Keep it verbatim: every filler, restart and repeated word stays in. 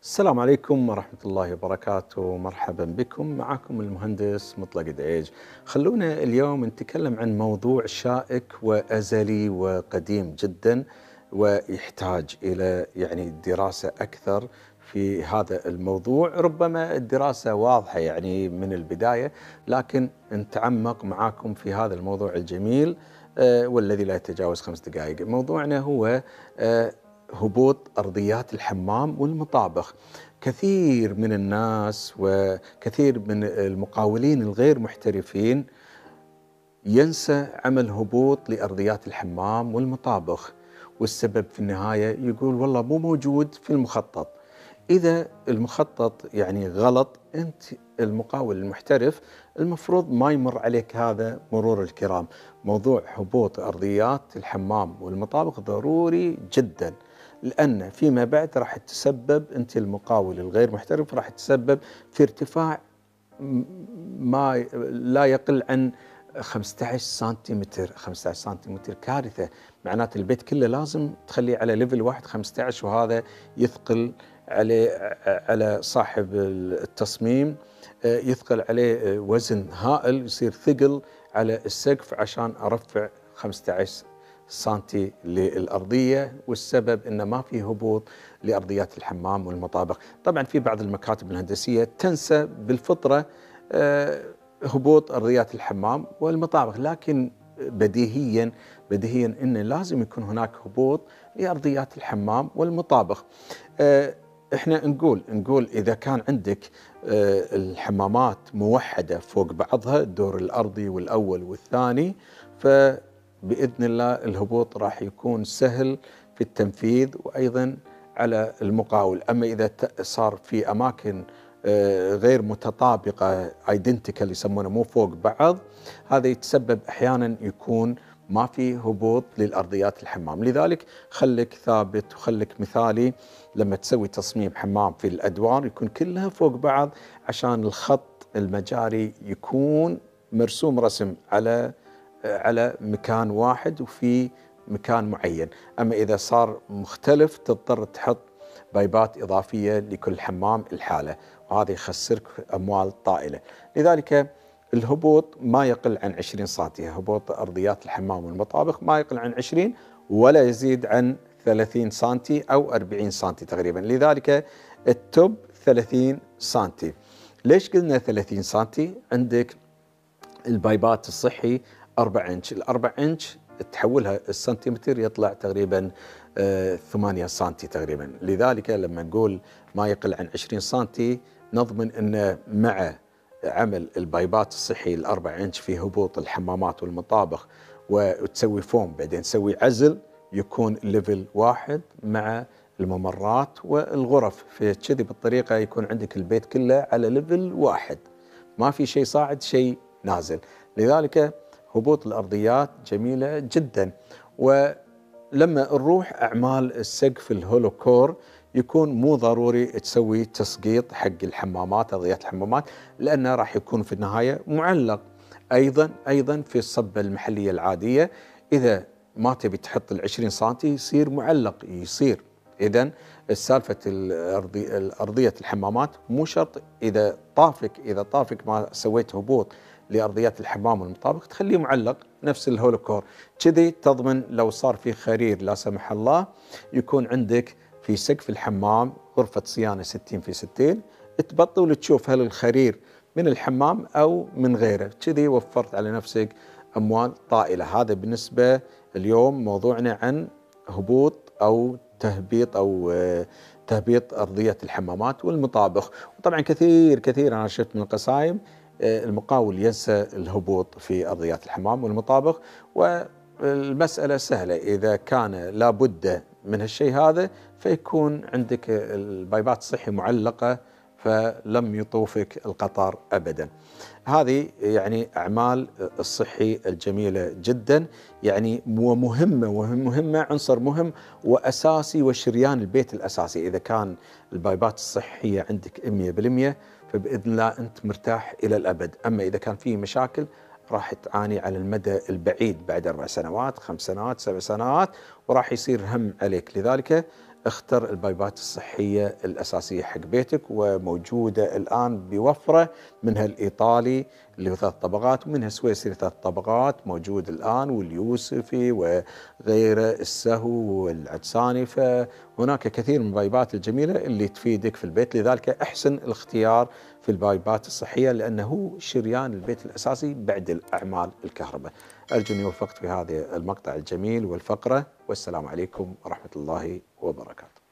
السلام عليكم ورحمة الله وبركاته. مرحبا بكم، معكم المهندس مطلق دعيج. خلونا اليوم نتكلم عن موضوع شائك وأزلي وقديم جدا، ويحتاج إلى يعني دراسة أكثر في هذا الموضوع. ربما الدراسة واضحة يعني من البداية، لكن نتعمق معاكم في هذا الموضوع الجميل آه، والذي لا يتجاوز خمس دقائق. موضوعنا هو آه، هبوط أرضيات الحمام والمطابخ. كثير من الناس وكثير من المقاولين الغير محترفين ينسى عمل هبوط لأرضيات الحمام والمطابخ، والسبب في النهاية يقول والله مو موجود في المخطط. إذا المخطط يعني غلط، أنت المقاول المحترف المفروض ما يمر عليك هذا مرور الكرام. موضوع هبوط أرضيات الحمام والمطابخ ضروري جدا، لأن فيما بعد راح تسبب، أنت المقاول الغير محترف راح تسبب في ارتفاع ما لا يقل عن خمسة عشر سنتيمتر. خمسة عشر سنتيمتر كارثة، معناته البيت كله لازم تخليه على ليفل واحد خمسة عشر، وهذا يثقل عليه على صاحب التصميم، يثقل عليه وزن هائل، يصير ثقل على السقف عشان أرفع خمسة عشر سنتي للأرضية، والسبب أنه ما في هبوط لأرضيات الحمام والمطابخ. طبعا في بعض المكاتب الهندسية تنسى بالفطرة هبوط أرضيات الحمام والمطابخ، لكن بديهيا بديهيا أنه لازم يكون هناك هبوط لأرضيات الحمام والمطابخ. احنا نقول نقول إذا كان عندك الحمامات موحدة فوق بعضها، الدور الأرضي والأول والثاني، فبإذن الله الهبوط راح يكون سهل في التنفيذ وأيضا على المقاول. أما إذا صار في أماكن غير متطابقة ايدنتيكال يسمونه مو فوق بعض، هذا يتسبب أحيانا يكون ما في هبوط للأرضيات الحمام. لذلك خليك ثابت وخليك مثالي لما تسوي تصميم حمام في الأدوار يكون كلها فوق بعض، عشان الخط المجاري يكون مرسوم رسم على على مكان واحد وفي مكان معين. أما إذا صار مختلف تضطر تحط بايبات إضافية لكل حمام الحالة، وهذا يخسرك أموال طائلة. لذلك الهبوط ما يقل عن عشرين سنتي، هبوط أرضيات الحمام والمطابخ ما يقل عن عشرين ولا يزيد عن ثلاثين سنتي أو أربعين سنتي تقريبا. لذلك التوب ثلاثين سنتي. ليش قلنا ثلاثين سنتي؟ عندك البايبات الصحي أربعة إنش، الأربع إنش تحولها السنتيمتر يطلع تقريبا آه ثمانية سنتي تقريبا. لذلك لما نقول ما يقل عن عشرين سنتي نضمن أن مع عمل البايبات الصحي الأربع إنش في هبوط الحمامات والمطابخ وتسوي فوم بعدين تسوي عزل، يكون ليفل واحد مع الممرات والغرف، في كذي بالطريقة يكون عندك البيت كله على ليفل واحد، ما في شيء صاعد شيء نازل. لذلك هبوط الأرضيات جميلة جدا. ولما نروح أعمال السقف الهولوكور يكون مو ضروري تسوي تسقيط حق الحمامات أرضيات الحمامات، لأنه راح يكون في النهاية معلق. أيضا أيضا في الصبة المحلية العادية إذا ما تبي تحط العشرين سنتي يصير معلق يصير. إذن السالفة الأرضي الأرضية الحمامات مو شرط إذا طافك إذا طافك ما سويت هبوط لأرضيات الحمام والمطابخ تخليه معلق نفس الهولوكور، كذي تضمن لو صار في خرير لا سمح الله يكون عندك في سقف الحمام غرفة صيانة ستين في ستين، تبطل تشوف هل الخرير من الحمام أو من غيره، كذي وفرت على نفسك أموال طائلة. هذا بالنسبة اليوم موضوعنا عن هبوط أو تهبيط أو تهبيط أرضية الحمامات والمطابخ. وطبعا كثير كثير أنا شفت من القصايم المقاول ينسى الهبوط في أرضيات الحمام والمطابخ، والمسألة سهلة. إذا كان لابد من هالشيء هذا فيكون عندك البايبات الصحي معلقة فلم يطوفك القطر أبدا. هذه يعني أعمال الصحي الجميلة جدا يعني ومهمة ومهمة عنصر مهم وأساسي وشريان البيت الأساسي. إذا كان البايبات الصحية عندك مئة بالمئة فبإذن الله أنت مرتاح إلى الأبد. أما إذا كان فيه مشاكل راح تعاني على المدى البعيد بعد أربع سنوات خمس سنوات سبع سنوات، وراح يصير هم عليك. لذلك اختر البايبات الصحية الأساسية حق بيتك، وموجودة الآن بوفرة، منها الإيطالي اللي هو ثلاث طبقات، ومنها السويسري ثلاث طبقات موجود الآن، واليوسفي وغيره، السهو والعدساني. فهناك كثير من البايبات الجميلة اللي تفيدك في البيت، لذلك أحسن الاختيار في البايبات الصحية، لأنه هو شريان البيت الأساسي بعد الأعمال الكهرباء. أرجو أني وفقت في هذا المقطع الجميل والفقرة، والسلام عليكم ورحمة الله وبركاته.